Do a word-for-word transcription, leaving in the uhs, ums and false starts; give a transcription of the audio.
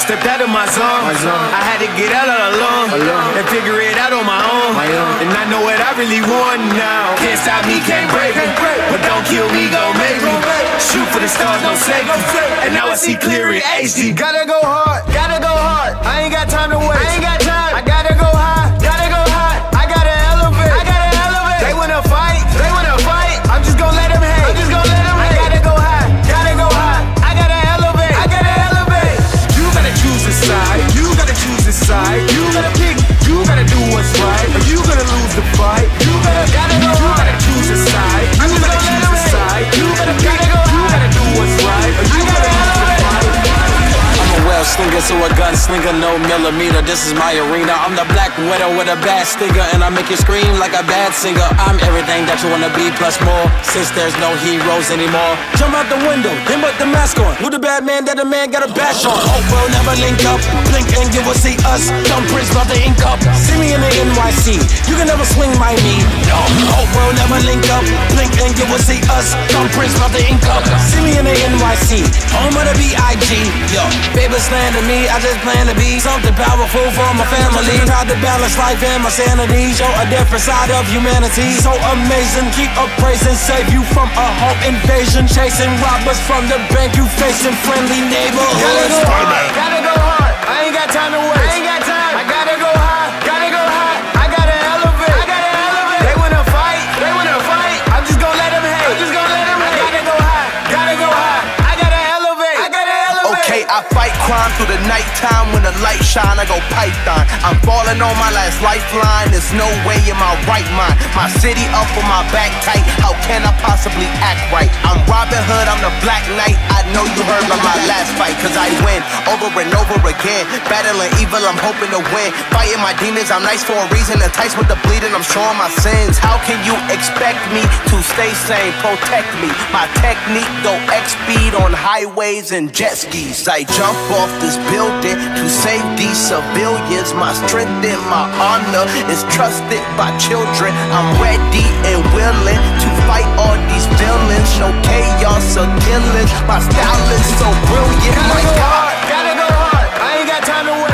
Stepped out of my zone. my zone. I had to get out all alone, alone and figure it out on my own. my own. And I know what I really want now. Can't stop me, can't break me. But don't kill me, gon' make me. Shoot for the stars, no safety. And now I see clear in H D. Gotta go hard, gotta go hard. I ain't got time to waste. I ain't got time. I gotta go high, gotta go high. I gotta elevate, I gotta elevate. They wanna fight, they wanna fight. I'm just gon' let them hate. I'm just gon' let them hate. I gotta go high, gotta go high. I gotta elevate, I gotta elevate. You gotta choose a side. You gotta choose a side. You gotta pick. You gotta do what's right, or you gonna lose the fight. You gotta, gotta go. You gotta choose a side. You gotta choose a side. You gotta pick. You gotta do what's right, or you gotta lose the fight. I'm a well slinger, so a gunslinger, no millimeter. This is my arena. I'm the black widow with a bad stinger, and I make you scream like a bad singer. I'm everything that you wanna be plus more. Since there's no heroes anymore, jump out the window, then put the mask on. Who the bad man that the man got a bash on? Hope we'll never link up. Blink and you will see us. Dumb Prince about to ink up. See me in the N Y C. You can never swing my knee. No, hope we'll never link up. Blink and you will see us. Dumb Prince about to ink up. See me in the N Y C. Home of the B I G. Yo, baby slander me. I just plan to be something powerful for my family. Try to balance life and my sanity. Show a different side of humanity. So amazing. Keep up praising. Save you from a home invasion. Chasing robbers from the bank. You facing friendly neighborhoods. Gotta go hard. Gotta go hard. I ain't got time to waste. I ain't got time. I gotta go high. Gotta go high. I gotta elevate. I gotta elevate. They wanna fight. They wanna fight. I'm just gonna let them hate. I'm just gonna let them hate. I gotta go high. Gotta go high. I gotta elevate. I gotta elevate. Okay, I fight crime through the nighttime. When the light shine, I go python. I'm falling on my last lifeline. There's no way in my right mind. My city up on my back tight. How can I possibly act right? I'm Robin Hood, I'm the Black Knight. I know you heard of my last fight, cause I win over and over again. Battling evil, I'm hoping to win. Fighting my demons, I'm nice for a reason. Enticed with the bleeding, I'm showing my sins. How can you expect me to stay sane? Protect me. My technique go X speed on highways and jet skis. I jump off this building to save these civilians. My strength and my honor is trusted by children. I'm ready and willing to fight all these villains. No chaos or killings. My style is so brilliant. Gotta My go God. hard. Gotta go hard. I ain't got time to wait.